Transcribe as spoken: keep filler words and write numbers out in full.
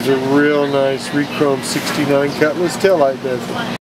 It's a real nice re-chrome sixty-nine Cutlass taillight bezel.